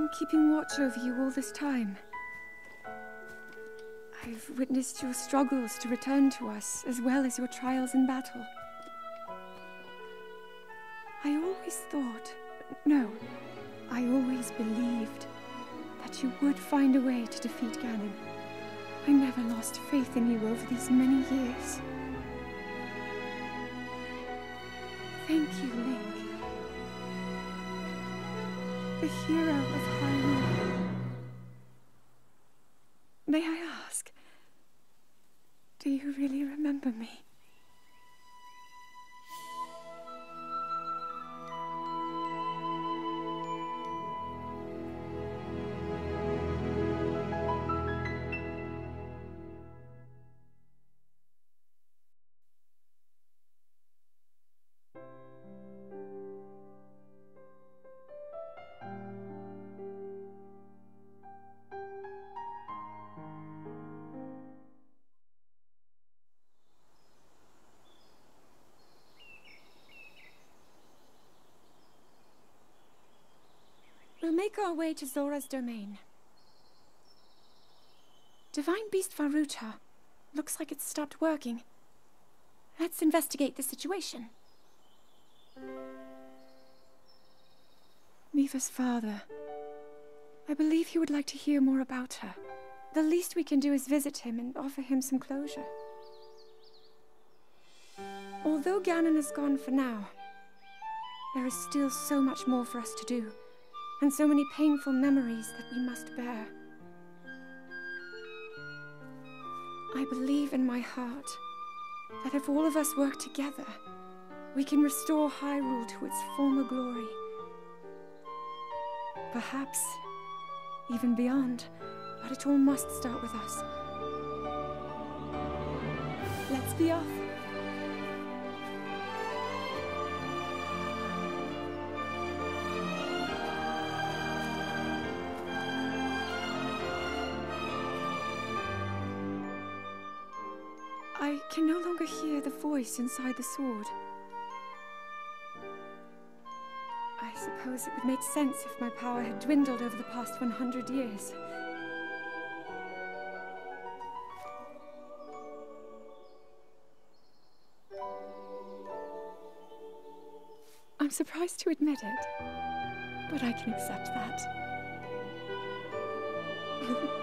keeping watch over you all this time. I've witnessed your struggles to return to us, as well as your trials in battle. I always thought, no, I always believed that you would find a way to defeat Ganon. I never lost faith in you over these many years. Thank you, Link. The hero of Hyrule. May I ask, do you really remember me? We'll make our way to Zora's domain. Divine Beast Faruta. Looks like it's stopped working. Let's investigate the situation. Miva's father. I believe he would like to hear more about her. The least we can do is visit him and offer him some closure. Although Ganon is gone for now, there is still so much more for us to do. And so many painful memories that we must bear. I believe in my heart that if all of us work together, we can restore Hyrule to its former glory. Perhaps even beyond, but it all must start with us. Let's be off. I can no longer hear the voice inside the sword. I suppose it would make sense if my power had dwindled over the past 100 years. I'm surprised to admit it, but I can accept that.